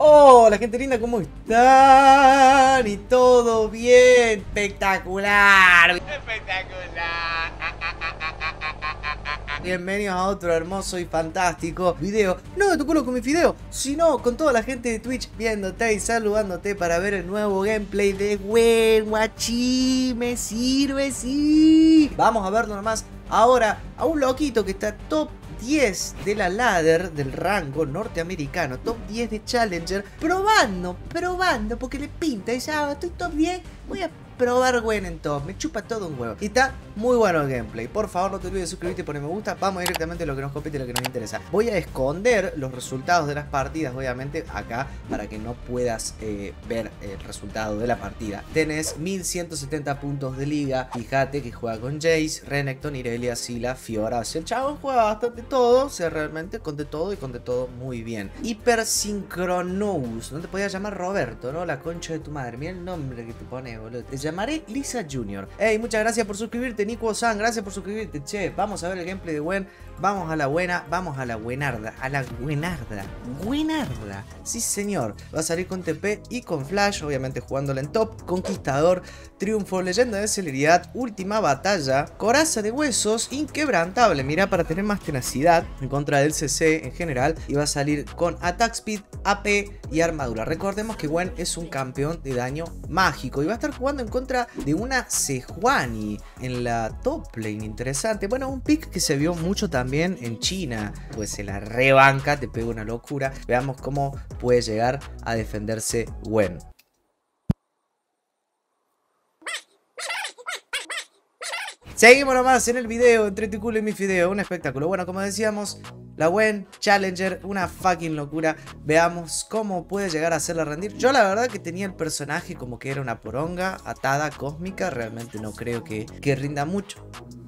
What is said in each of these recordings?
Hola gente linda, ¿cómo están? Y todo bien, espectacular. Espectacular. Bienvenidos a otro hermoso y fantástico video. No de tu culo con mi video, sino con toda la gente de Twitch viéndote y saludándote para ver el nuevo gameplay de Gwen. Guachi, me sirve, sí. Vamos a verlo nomás ahora a un loquito que está top 10 de la ladder del rango norteamericano, top 10 de Challenger, probando, porque le pinta y ya estoy top 10, voy a probar Gwen en top, me chupa todo un huevo. Y está muy bueno el gameplay. Por favor no te olvides de suscribirte y poner me gusta. Vamos directamente a lo que nos compete y lo que nos interesa. Voy a esconder los resultados de las partidas, obviamente, acá, para que no puedas ver el resultado de la partida. Tenés 1170 puntos de liga. Fíjate que juega con Jace, Renekton, Irelia, Syla, Fiora. O sea, el chavo juega bastante todo. O sea, realmente con de todo y con de todo muy bien. Hipersincronous. No te podías llamar Roberto, ¿no? La concha de tu madre. Mira el nombre que te pone, boludo. Te llamaré Lisa Jr. Hey, muchas gracias por suscribirte, Nico-san. Gracias por suscribirte, che. Vamos a ver el gameplay de Gwen. Vamos a la buena, vamos a la buenarda. A la buenarda. Buenarda. Sí, señor. Va a salir con TP y con Flash, obviamente jugándola en top. Conquistador, triunfo, leyenda de celeridad, última batalla, coraza de huesos, inquebrantable. Mira, para tener más tenacidad en contra del CC en general. Y va a salir con attack speed, AP y armadura. Recordemos que Gwen es un campeón de daño mágico y va a estar jugando en contra de una Sejuani en la top lane. Interesante. Bueno, un pick que se vio mucho también en China, pues se la rebanca, te pega una locura. Veamos cómo puede llegar a defenderse Gwen. Seguimos nomás en el video, entre tu culo y mi video, un espectáculo. Bueno, como decíamos, la Gwen Challenger, una fucking locura. Veamos cómo puede llegar a hacerla rendir. Yo la verdad que tenía el personaje como que era una poronga atada cósmica. Realmente no creo que rinda mucho.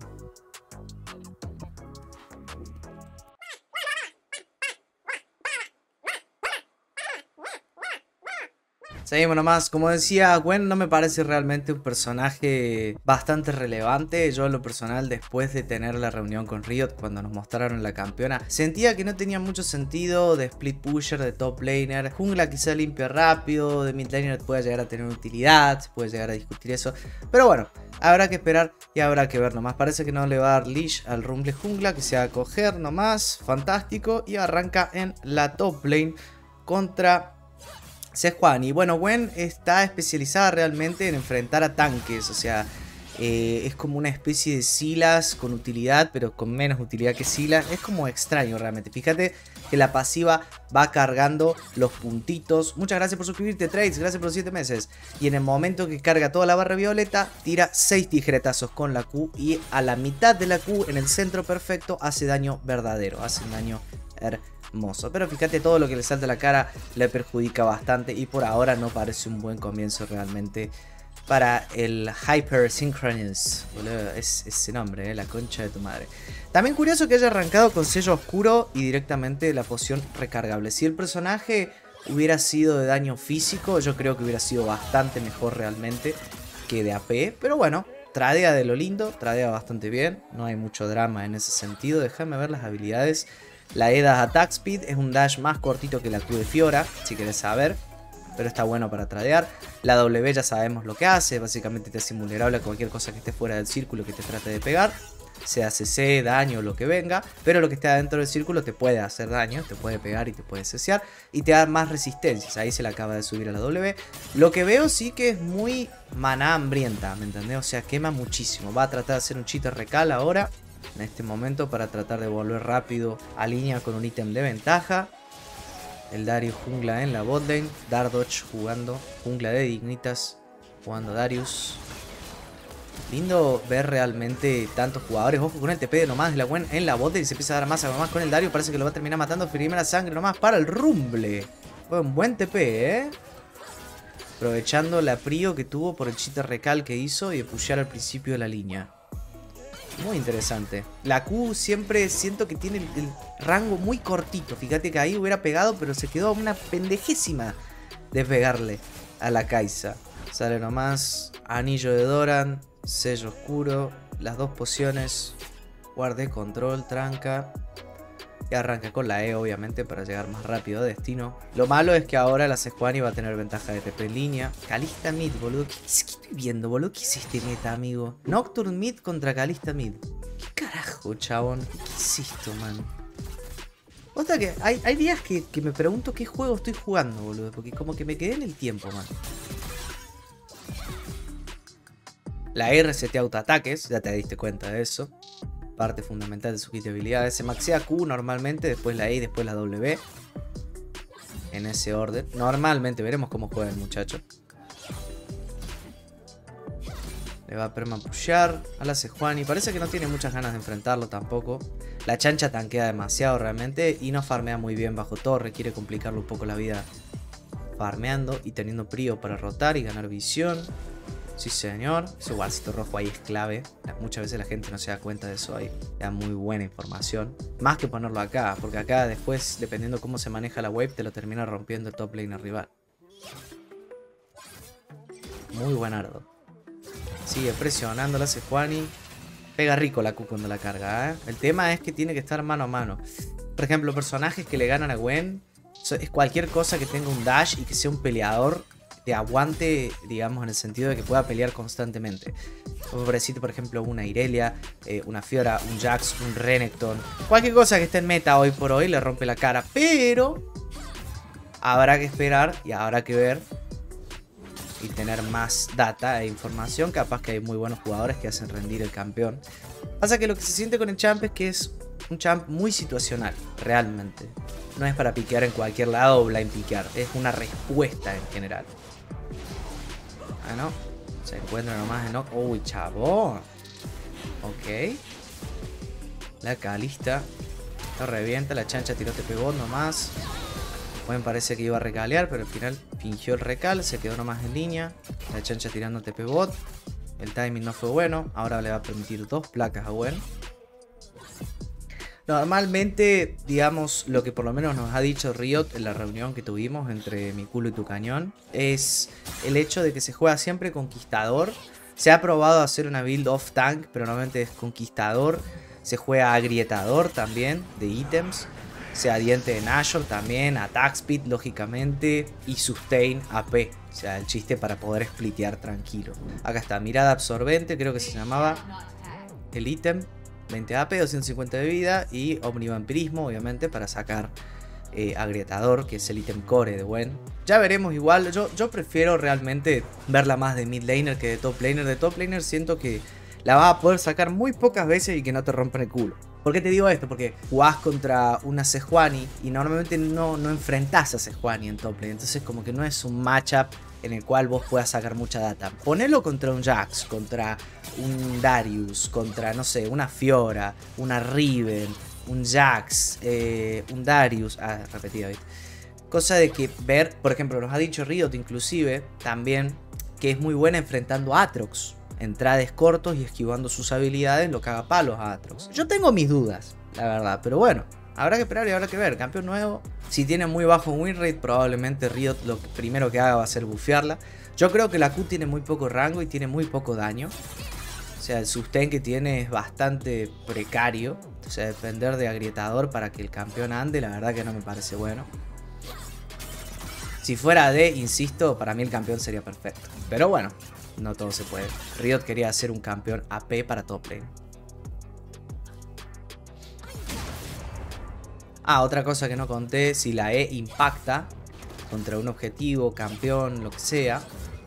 Seguimos nomás, como decía, Gwen no me parece realmente un personaje bastante relevante. Yo en lo personal, después de tener la reunión con Riot, cuando nos mostraron la campeona, sentía que no tenía mucho sentido de split pusher, de top laner. Jungla quizá limpia rápido, de mid laner puede llegar a tener utilidad, se puede llegar a discutir eso. Pero bueno, habrá que esperar y habrá que ver nomás. Parece que no le va a dar leash al Rumble Jungla, que se va a coger nomás, fantástico. Y arranca en la top lane contra Sejuani. Y bueno, Gwen está especializada realmente en enfrentar a tanques, o sea, es como una especie de Sylas con utilidad, pero con menos utilidad que Sylas. Es como extraño realmente. Fíjate que la pasiva va cargando los puntitos. Muchas gracias por suscribirte, Trades, gracias por los 7 meses. Y en el momento que carga toda la barra violeta, tira 6 tijeretazos con la Q. Y a la mitad de la Q, en el centro perfecto, hace daño verdadero, hace un daño hermoso. Pero fíjate, todo lo que le salta a la cara le perjudica bastante y por ahora no parece un buen comienzo realmente para el Hyper Synchronous. Es ese nombre, la concha de tu madre. También curioso que haya arrancado con sello oscuro y directamente la poción recargable. Si el personaje hubiera sido de daño físico, yo creo que hubiera sido bastante mejor realmente que de AP. Pero bueno, tradea de lo lindo, tradea bastante bien. No hay mucho drama en ese sentido. Déjame ver las habilidades. La EDA Attack Speed es un dash más cortito que la Q de Fiora, si querés saber, pero está bueno para tradear. La W ya sabemos lo que hace, básicamente te hace invulnerable a cualquier cosa que esté fuera del círculo que te trate de pegar, sea CC, daño, lo que venga, pero lo que esté adentro del círculo te puede hacer daño, te puede pegar y te puede cesear, y te da más resistencias. Ahí se le acaba de subir a la W. Lo que veo sí que es muy maná hambrienta, ¿me entendés? O sea, quema muchísimo. Va a tratar de hacer un cheater recal ahora, en este momento, para tratar de volver rápido a línea con un ítem de ventaja. El Darius jungla en la botlane. Dardoch jugando jungla de Dignitas, jugando Darius. Lindo ver realmente tantos jugadores. Ojo con el TP nomás de la Gwen en la botlane. Se empieza a dar masa nomás con el Darius. Parece que lo va a terminar matando. Primera sangre nomás para el Rumble. Fue un buen TP, aprovechando la prio que tuvo por el cheater recal que hizo y de pushear al principio de la línea. Muy interesante. La Q siempre siento que tiene el rango muy cortito. Fíjate que ahí hubiera pegado, pero se quedó una pendejésima de pegarle a la Kai'Sa. Sale nomás anillo de Doran, sello oscuro, las dos pociones, guardé control, tranca. Y arranca con la E, obviamente, para llegar más rápido a destino. Lo malo es que ahora la Sejuani va a tener ventaja de TP en línea. Kalista mid, boludo. ¿Qué estoy viendo, boludo? ¿Qué es este meta, amigo? Nocturne mid contra Kalista mid. ¿Qué carajo, chabón? ¿Qué es esto, man? O sea que hay días que me pregunto qué juego estoy jugando, boludo. Porque como que me quedé en el tiempo, man. La R setea autoataques, ya te diste cuenta de eso. Parte fundamental de su kit de habilidades. Se maxea Q normalmente, después la E y después la W. En ese orden. Normalmente veremos cómo juega el muchacho. Le va a permapushear a la Sejuani. Parece que no tiene muchas ganas de enfrentarlo tampoco. La chancha tanquea demasiado realmente y no farmea muy bien bajo torre. Quiere complicarle un poco la vida farmeando y teniendo prio para rotar y ganar visión. Sí, señor. Ese guarcito rojo ahí es clave. Muchas veces la gente no se da cuenta de eso ahí. Da muy buena información. Más que ponerlo acá. Porque acá después, dependiendo cómo se maneja la wave, te lo termina rompiendo el top laner rival. Muy buen ardo. Sigue presionando la Sejuani. Pega rico la Q cuando la carga, ¿eh? El tema es que tiene que estar mano a mano. Por ejemplo, personajes que le ganan a Gwen. Es cualquier cosa que tenga un dash y que sea un peleador de aguante, digamos, en el sentido de que pueda pelear constantemente. Por decirte, por ejemplo, una Irelia, una Fiora, un Jax, un Renekton. Cualquier cosa que esté en meta hoy por hoy le rompe la cara. Pero habrá que esperar y habrá que ver y tener más data e información. Capaz que hay muy buenos jugadores que hacen rendir el campeón. Pasa que lo que se siente con el champ es que es un champ muy situacional, realmente. No es para piquear en cualquier lado o blind piquear. Es una respuesta en general. Ah, no. Se encuentra nomás en... Uy, chabón. Ok. La Kalista lo revienta. La chancha tiró TP bot nomás. Bueno, parece que iba a recalear, pero al final fingió el recal. Se quedó nomás en línea. La chancha tirando TP bot. El timing no fue bueno. Ahora le va a permitir 2 placas a Gwen. Normalmente, digamos, lo que por lo menos nos ha dicho Riot en la reunión que tuvimos entre mi culo y tu cañón, es el hecho de que se juega siempre conquistador. Se ha probado hacer una build off tank, pero normalmente es conquistador. Se juega agrietador también de ítems. Sea diente de Nashor también, attack speed lógicamente y sustain AP. O sea, el chiste para poder splitear tranquilo. Acá está, mirada absorbente, creo que se llamaba el ítem. 20 AP, 250 de vida y omnivampirismo, obviamente, para sacar agrietador, que es el ítem core de Gwen. Ya veremos igual, yo prefiero realmente verla más de mid laner que de top laner. De top laner siento que la vas a poder sacar muy pocas veces y que no te rompen el culo. ¿Por qué te digo esto? Porque jugás contra una Sejuani y normalmente no enfrentás a Sejuani en top lane. Entonces como que no es un matchup en el cual vos puedas sacar mucha data. Ponelo contra un Jax, contra un Darius, contra, no sé, una Fiora, una Riven, un Jax, un Darius. Ah, repetido, ¿viste? Cosa de que ver, por ejemplo, nos ha dicho Riot inclusive también que es muy buena enfrentando a Aatrox. Entrades cortos y esquivando sus habilidades lo caga palos a Aatrox. Yo tengo mis dudas, la verdad, pero bueno, habrá que esperar y habrá que ver. Campeón nuevo, si tiene muy bajo win rate, probablemente Riot lo primero que haga va a ser bufearla. Yo creo que la Q tiene muy poco rango y tiene muy poco daño. O sea, el sustain que tiene es bastante precario. O sea, depender de agrietador para que el campeón ande, la verdad que no me parece bueno. Si fuera D, insisto, para mí el campeón sería perfecto. Pero bueno, no todo se puede. Riot quería hacer un campeón AP para top lane. Ah, otra cosa que no conté, si la E impacta contra un objetivo, campeón, lo que sea,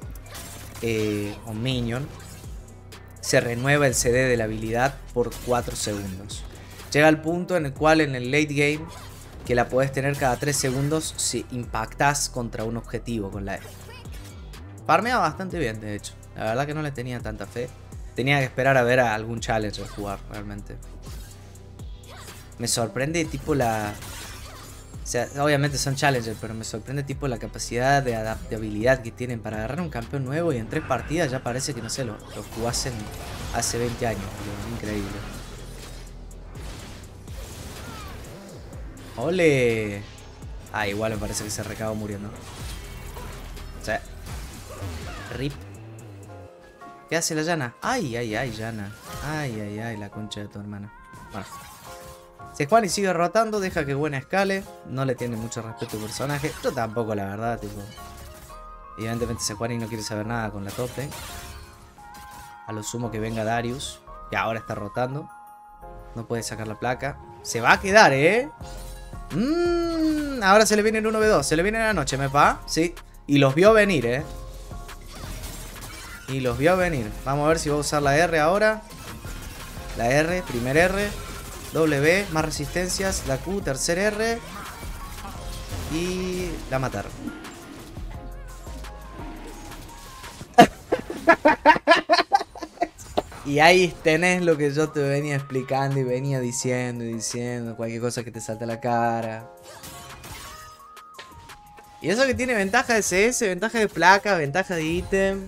o minion, se renueva el CD de la habilidad por 4 segundos. Llega al punto en el cual en el late game, que la podés tener cada 3 segundos si impactás contra un objetivo con la E. Farmea bastante bien, de hecho. La verdad que no le tenía tanta fe. Tenía que esperar a ver a algún challenger jugar, realmente. Me sorprende tipo la... O sea, obviamente son challengers, pero me sorprende tipo la capacidad de adaptabilidad que tienen para agarrar un campeón nuevo y en 3 partidas ya parece que, no sé, lo jugasen hace 20 años. Increíble. ¡Ole! Ah, igual me parece que se recabó muriendo. O sea... RIP. ¿Qué hace la Yana? Ay, ay, ay, Yana. Ay, ay, ay, la concha de tu hermana. Bueno. Sejuani sigue rotando, deja que Gwen escale. No le tiene mucho respeto al personaje. Yo tampoco, la verdad, tipo. Evidentemente Sejuani no quiere saber nada con la top lane. A lo sumo que venga Darius, que ahora está rotando. No puede sacar la placa. Se va a quedar, ahora se le viene el 1v2. Se le viene la noche, me pa. Sí. Y los vio venir, Y los vio venir. Vamos a ver si va a usar la R ahora. La R, primer R. W, más resistencias. La Q, tercer R. Y la mataron. Y ahí tenés lo que yo te venía explicando y venía diciendo y diciendo. Cualquier cosa que te salte a la cara. Y eso que tiene ventaja de CS, ventaja de placa, ventaja de ítem.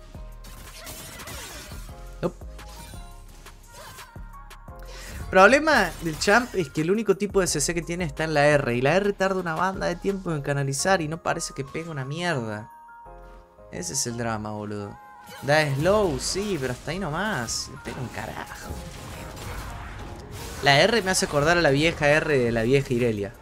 Problema del champ es que el único tipo de CC que tiene está en la R. Y la R tarda una banda de tiempo en canalizar y no parece que pega una mierda. Ese es el drama, boludo. Da slow, sí, pero hasta ahí nomás. Le pega un carajo. La R me hace acordar a la vieja R de la vieja Irelia.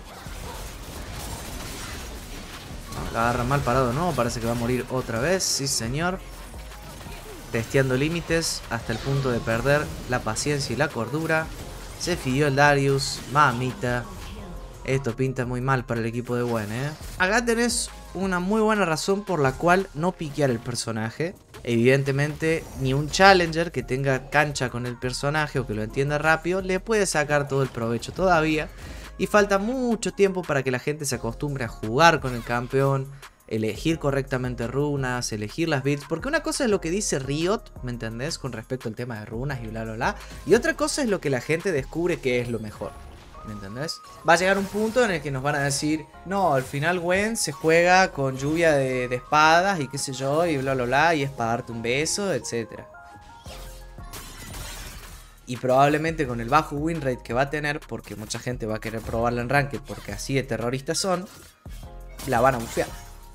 No, la agarra mal parado, no. Parece que va a morir otra vez. Sí, señor. Testeando límites hasta el punto de perder la paciencia y la cordura. Se fidió el Darius. Mamita. Esto pinta muy mal para el equipo de Gwen, Acá tenés una muy buena razón por la cual no piquear el personaje. Evidentemente, ni un challenger que tenga cancha con el personaje o que lo entienda rápido le puede sacar todo el provecho todavía. Y falta mucho tiempo para que la gente se acostumbre a jugar con el campeón, elegir correctamente runas, elegir las builds. Porque una cosa es lo que dice Riot, ¿me entendés? Con respecto al tema de runas y bla bla bla. Y otra cosa es lo que la gente descubre que es lo mejor. ¿Me entendés? Va a llegar un punto en el que nos van a decir: no, al final Gwen se juega con lluvia de espadas y qué sé yo, y bla bla bla, y es para darte un beso, etc. Y probablemente con el bajo win rate que va a tener, porque mucha gente va a querer probarla en Ranked porque así de terroristas son, la van a bufear.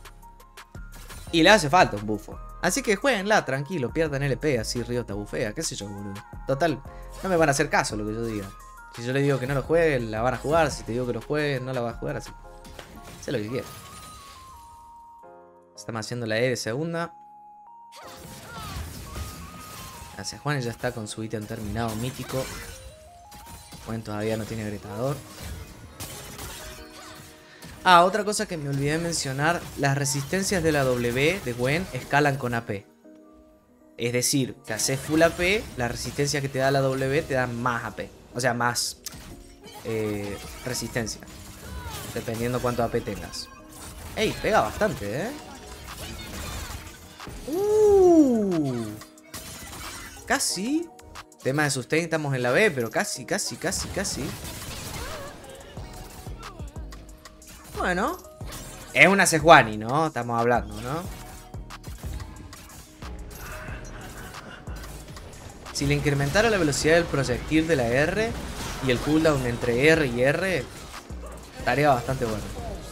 Y le hace falta un bufo. Así que jueguenla, tranquilo, pierdan LP, así Riot te bufea, qué sé yo, boludo. Total, no me van a hacer caso lo que yo diga. Si yo le digo que no lo jueguen, la van a jugar. Si te digo que lo jueguen, no la van a jugar. Así. Sé lo que quieran. Estamos haciendo la E de segunda. Gracias, Juan ya está con su ítem terminado mítico. Juan todavía no tiene gritador. Ah, otra cosa que me olvidé de mencionar. Las resistencias de la W de Gwen escalan con AP. Es decir, que haces full AP, la resistencia que te da la W te da más AP. O sea, más resistencia. Dependiendo cuánto AP tengas. Ey, pega bastante, Casi. Tema de sustain, estamos en la B, pero casi. Bueno. Es una Sejuani, ¿no? Estamos hablando, ¿no? Si le incrementara la velocidad del proyectil de la R y el cooldown entre R y R, estaría bastante bueno.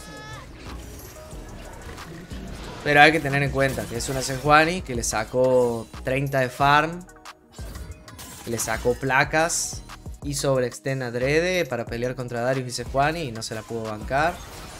Pero hay que tener en cuenta que es una Sejuani que le sacó 30 de farm, que le sacó placas, hizo overextend adrede para pelear contra Darius y Sejuani y no se la pudo bancar.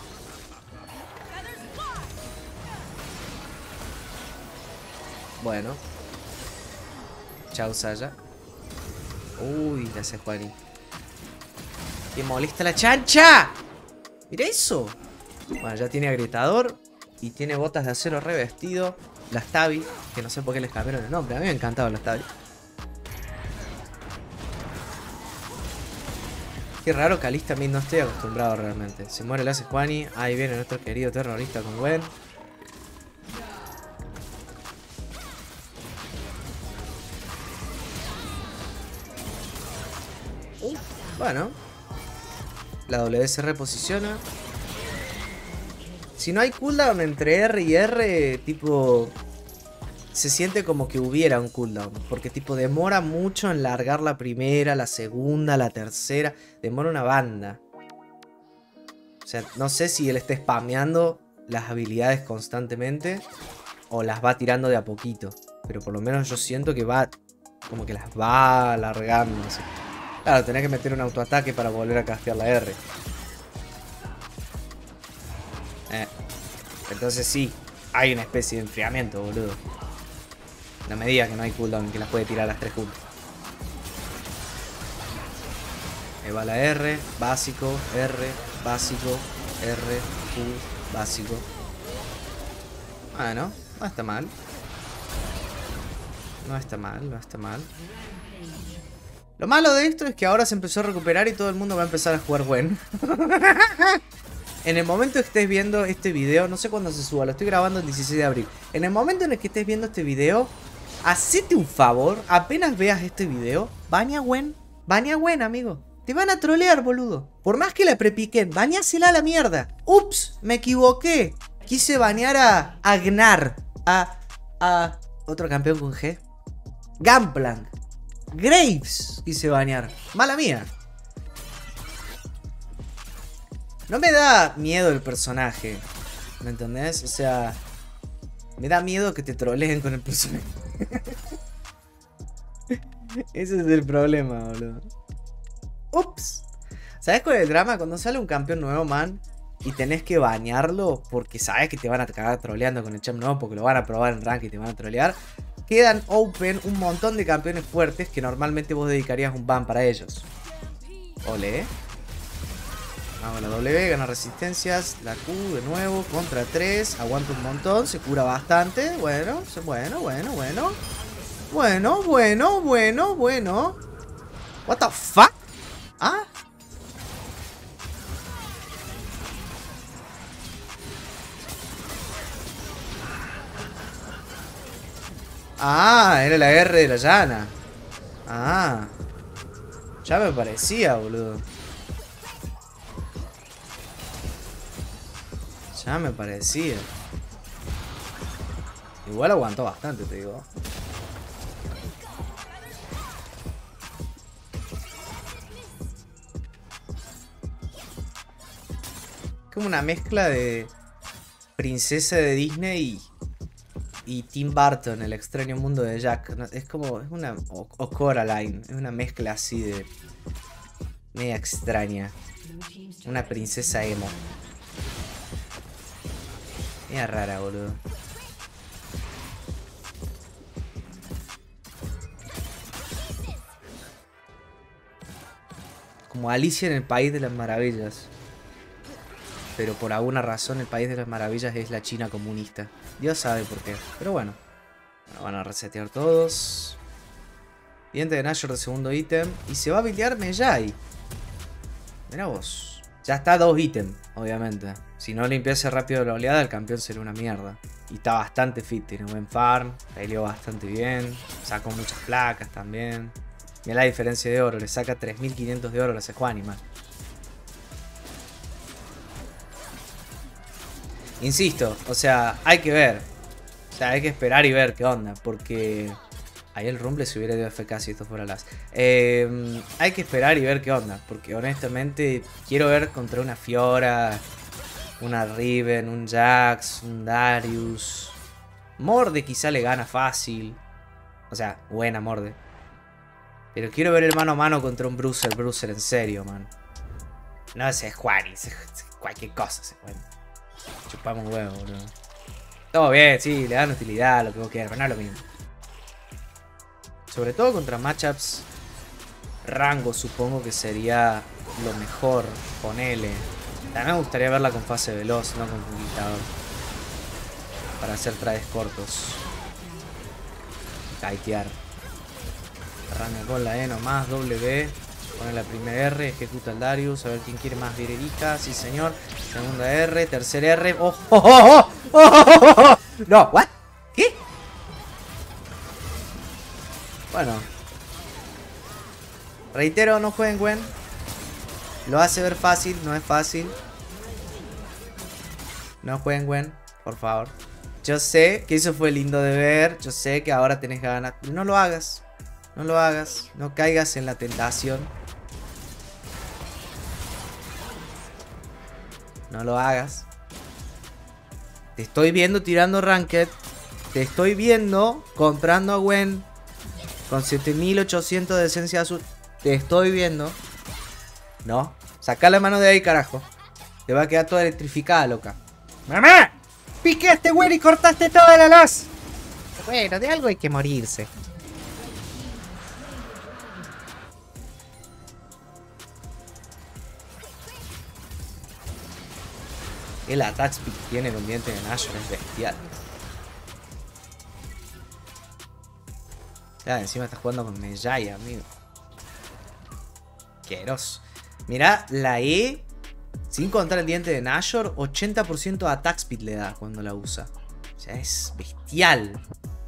Bueno. Chao, Saya. Uy, la Sejuani. ¡Qué molesta la chancha! ¡Mira eso! Bueno, ya tiene agrietador. Y tiene botas de acero revestido. Las Tabi, que no sé por qué les cambiaron el nombre. A mí me encantaban las Tabi. Qué raro que a Lis también no esté acostumbrado realmente. Se muere la Sejuani. Ahí viene nuestro querido terrorista con Gwen. Bueno. La W se reposiciona. Si no hay cooldown entre R y R, tipo... se siente como que hubiera un cooldown. Porque tipo demora mucho en largar la primera, la segunda, la tercera. Demora una banda. O sea, no sé si él está spameando las habilidades constantemente o las va tirando de a poquito. Pero por lo menos yo siento que va... como que las va alargando, no sé. Claro, tenés que meter un autoataque para volver a castear la R. Entonces sí, hay una especie de enfriamiento, boludo. No me digas que no hay cooldown, que las puede tirar las tres juntas. Ahí va la R, básico, R, básico, R, Q, básico. Bueno, no está mal. No está mal, no está mal. Lo malo de esto es que ahora se empezó a recuperar y todo el mundo va a empezar a jugar Gwen. En el momento que estés viendo este video, no sé cuándo se suba, lo estoy grabando el 16 de abril. En el momento en el que estés viendo este video, hacete un favor, apenas veas este video, baña Gwen. Baña Gwen, amigo. Te van a trolear, boludo. Por más que la prepiquen, bañásela a la mierda. Ups, me equivoqué. Quise bañar a Gnar. A otro campeón con G. Gunplank. Graves quise bañar. Mala mía. No me da miedo el personaje. ¿Me entendés? O sea, me da miedo que te troleen con el personaje. Ese es el problema, boludo. Ups. ¿Sabes cuál es el drama? Cuando sale un campeón nuevo, man, y tenés que bañarlo porque sabes que te van a cagar troleando con el champ nuevo, porque lo van a probar en rank y te van a trolear. Quedan open un montón de campeones fuertes que normalmente vos dedicarías un ban para ellos. Ole. Hago la W, gana resistencias. La Q de nuevo, contra 3. Aguanta un montón, se cura bastante. Bueno. What the fuck? ¿Ah? Ah, era la R de la llana. Ah. Ya me parecía, boludo. Ya me parecía. Igual aguantó bastante, te digo. Como una mezcla de princesa de Disney y Tim Burton, el extraño mundo de Jack. Es como, es una, o Coraline, es una mezcla así de media extraña. Una princesa emo. Media rara, boludo. Como Alicia en el País de las Maravillas. Pero por alguna razón el País de las Maravillas es la China comunista. Dios sabe por qué. Pero bueno. Van a resetear todos. Diente de Nashor de segundo ítem. Y se va a buildear Mejai. Mirá vos. Ya está 2 ítems, obviamente. Si no limpiase rápido la oleada, el campeón sería una mierda. Y está bastante fit. Tiene buen farm. Peleó bastante bien. Sacó muchas placas también. Mirá la diferencia de oro. Le saca 3500 de oro a la Sejuani, man. Insisto, o sea, hay que ver. O sea, hay que esperar y ver qué onda. Porque ahí el Rumble se hubiera ido FK si esto fuera las. Hay que esperar y ver qué onda. Porque honestamente quiero ver contra una Fiora, una Riven, un Jax, un Darius. Morde quizá le gana fácil. O sea, buena Morde. Pero quiero ver el mano a mano contra un Bruiser. Bruiser en serio, man. No sé, Juani. Cualquier cosa se puede. Chupamos un huevo, boludo. Todo bien, sí, le dan utilidad, lo que vos quieras, pero no es lo mismo. Sobre todo contra matchups rango, supongo que sería lo mejor. Ponele. También me gustaría verla con fase veloz, no con conquistador. Para hacer trades cortos. Kitear. Arranca con la E nomás, W. Pone la primera R, ejecuta el Darius. A ver quién quiere más virerica. Sí, señor. Segunda R, tercera R. ¡Oh, oh, oh, oh, oh, oh! No, ¿what? ¿Qué? Bueno. Reitero, no jueguen Gwen. Lo hace ver fácil, no es fácil. No jueguen Gwen, por favor. Yo sé que eso fue lindo de ver. Yo sé que ahora tenés ganas. No lo hagas. No lo hagas. No caigas en la tentación. No lo hagas. Te estoy viendo tirando Ranked. Te estoy viendo comprando a Gwen con 7800 de esencia azul. Te estoy viendo. No. Saca la mano de ahí, carajo. Te va a quedar toda electrificada, loca. ¡Mamá! Piqué a este güey y cortaste toda la luz. Bueno, de algo hay que morirse. El attack speed que tiene el diente de Nashor es bestial. Ya, encima estás jugando con Mejai, amigo. Queroso. Mirá, la E, sin contar el diente de Nashor, 80% de attack speed le da cuando la usa. O sea, es bestial.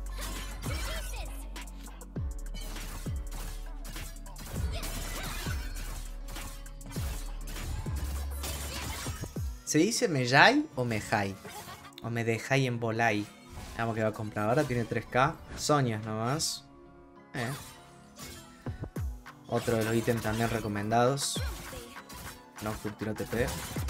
¿Se dice Mejai o Mejai? O me dejai en volai. Vamos que va a comprar ahora, tiene 3k. Soñas nomás. Otro de los ítems también recomendados. No, tiro TP.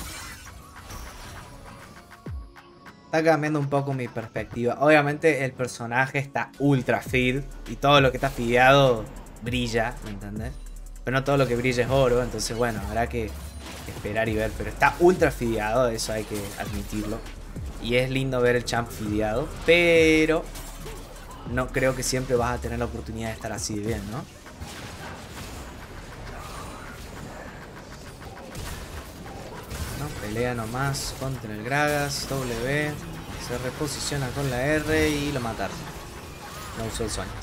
Está cambiando un poco mi perspectiva. Obviamente el personaje está ultra feed. Y todo lo que está feedeado brilla, ¿me entendés? Pero no todo lo que brilla es oro. Entonces bueno, habrá que esperar y ver. Pero está ultra feedeado, eso hay que admitirlo. Y es lindo ver el champ feedeado. Pero no creo que siempre vas a tener la oportunidad de estar así de bien, ¿no? Pelea nomás contra el Gragas, W, se reposiciona con la R y lo mataron. No usó el Soñas.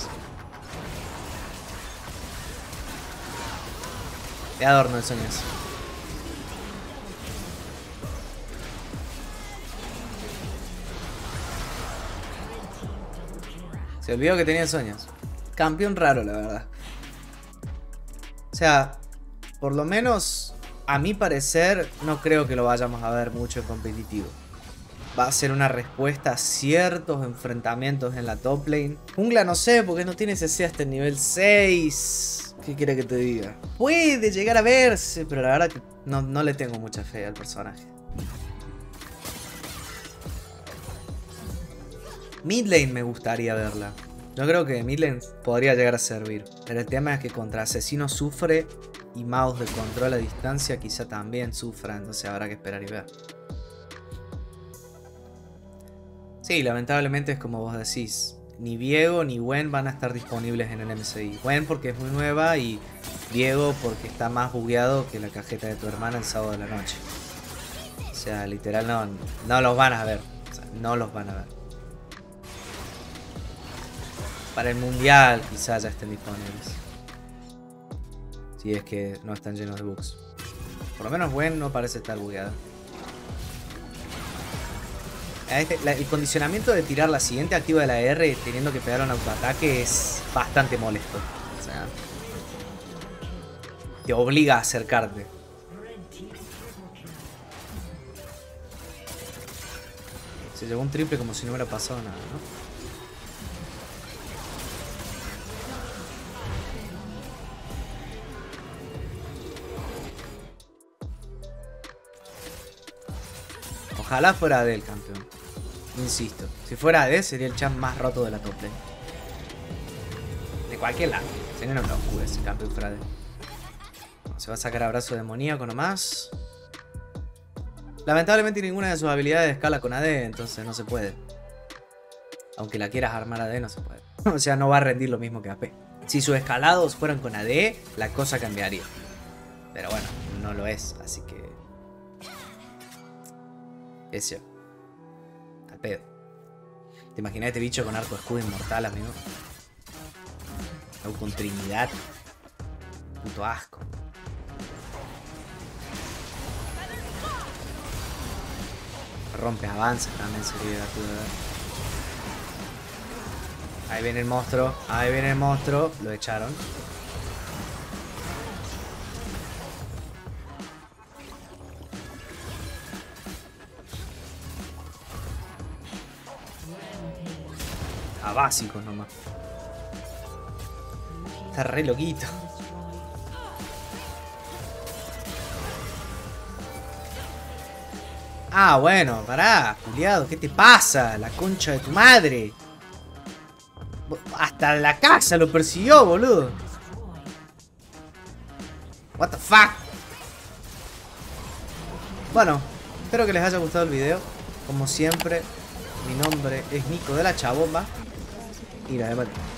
De adorno el Soñas. Se olvidó que tenía Soñas. Campeón raro, la verdad. O sea, por lo menos a mi parecer, no creo que lo vayamos a ver mucho en competitivo. Va a ser una respuesta a ciertos enfrentamientos en la top lane. Jungla no sé, porque no tiene CC hasta el nivel 6. ¿Qué quiere que te diga? Puede llegar a verse, pero la verdad que no le tengo mucha fe al personaje. Mid lane me gustaría verla. Yo creo que mid lane podría llegar a servir. Pero el tema es que contra Asesino sufre y mouse de control a distancia quizá también sufra, entonces habrá que esperar y ver. Sí, lamentablemente es como vos decís, ni Viego ni Gwen van a estar disponibles en el MSI. Gwen porque es muy nueva y Viego porque está más bugueado que la cajeta de tu hermana el sábado de la noche. O sea, literal no los van a ver, o sea, no los van a ver. Para el mundial quizá ya estén disponibles. Si es que no están llenos de bugs. Por lo menos Gwen no parece estar bugueada. El condicionamiento de tirar la siguiente activa de la R teniendo que pegar un autoataque es bastante molesto. O sea, te obliga a acercarte. Se llevó un triple como si no hubiera pasado nada, ¿no? Ojalá fuera AD el campeón. Insisto, si fuera AD sería el champ más roto de la top lane. De cualquier lado. Sería una locura ese campeón fuera AD. Se va a sacar abrazo demoníaco nomás. Lamentablemente ninguna de sus habilidades escala con AD, entonces no se puede. Aunque la quieras armar AD no se puede. O sea, no va a rendir lo mismo que AP. Si sus escalados fueran con AD, la cosa cambiaría. Pero bueno, no lo es, así que... Eso. Al pedo. ¿Te imaginas este bicho con arco escudo inmortal, amigo? O con Trinidad. Puto asco. Rompe avances también sería divertido de ver. Ahí viene el monstruo. Ahí viene el monstruo. Lo echaron. A básicos nomás. Está re loquito. Ah, bueno, pará, culiado, ¿qué te pasa? La concha de tu madre. Hasta la casa lo persiguió, boludo. What the fuck. Bueno, espero que les haya gustado el video. Como siempre, mi nombre es Nico de la Chabomba. Y la de